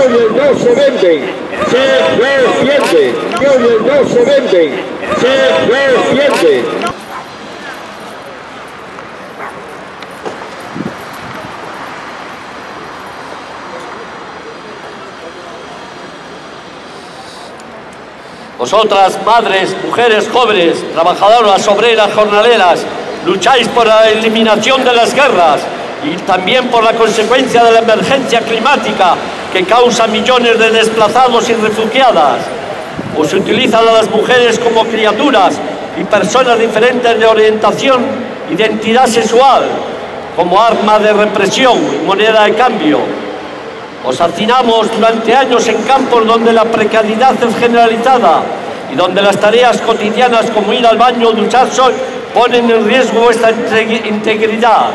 aviones no se venden, se defienden. Aviones no se venden, se defienden. Vosotras, madres, mujeres jóvenes, trabajadoras, obreras, jornaleras, lucháis por la eliminación de las guerras y también por la consecuencia de la emergencia climática que causa millones de desplazados y refugiadas. Os utilizan a las mujeres como criaturas y personas diferentes de orientación, identidad sexual, como arma de represión y moneda de cambio. Os hacinamos durante años en campos donde la precariedad es generalizada y donde las tareas cotidianas como ir al baño o ducharse ponen en riesgo vuestra integridad.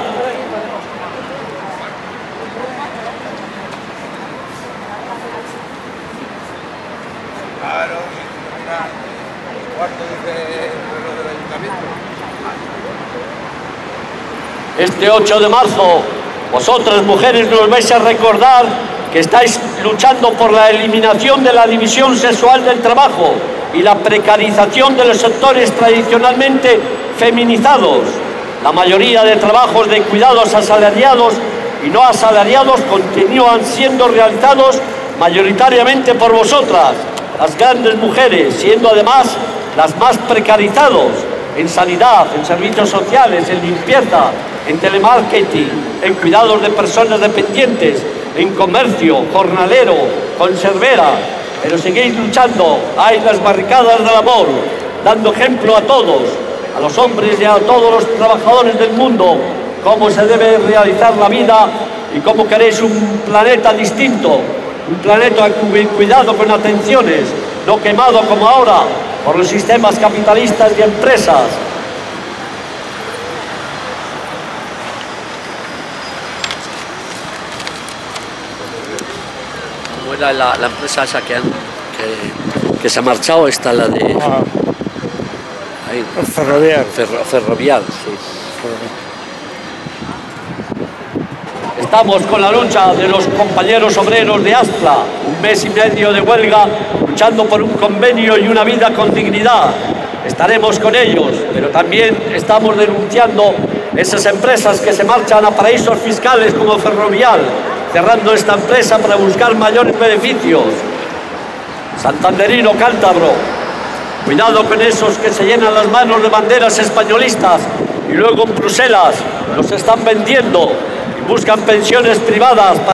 Este 8 de marzo, vosotras mujeres nos vais a recordar que estáis luchando por la eliminación de la división sexual del trabajo y la precarización de los sectores tradicionalmente feminizados. La mayoría de trabajos de cuidados asalariados y no asalariados continúan siendo realizados mayoritariamente por vosotras, las grandes mujeres, siendo además las más precarizados en sanidad, en servicios sociales, en limpieza, en telemarketing, en cuidados de personas dependientes, en comercio, jornalero, conservera, pero seguís luchando. Hay las barricadas del amor, dando ejemplo a todos, a los hombres y a todos los trabajadores del mundo, cómo se debe realizar la vida y cómo queréis un planeta distinto, un planeta cuidado con atenciones, no quemado como ahora por los sistemas capitalistas y empresas. ¿Cómo era la empresa esa que se ha marchado? Está la de... Ahí. Ferrovial. Ferrovial, sí. Estamos con la lucha de los compañeros obreros de Aspla, un mes y medio de huelga, luchando por un convenio y una vida con dignidad. Estaremos con ellos, pero también estamos denunciando esas empresas que se marchan a paraísos fiscales como Ferrovial, cerrando esta empresa para buscar mayores beneficios. Santanderino cántabro, cuidado con esos que se llenan las manos de banderas españolistas y luego en Bruselas los están vendiendo y buscan pensiones privadas.